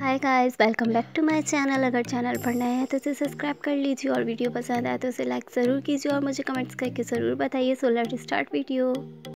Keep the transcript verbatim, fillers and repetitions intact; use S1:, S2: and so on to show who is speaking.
S1: Hi guys, welcome back to my channel. अगर channel पर नए हैं तो इसे सब्सक्राइब कर लीजिए और वीडियो पसंद आए तो इसे लाइक ज़रूर कीजिए और मुझे कमेंट्स करके ज़रूर बताइए। So let's start video.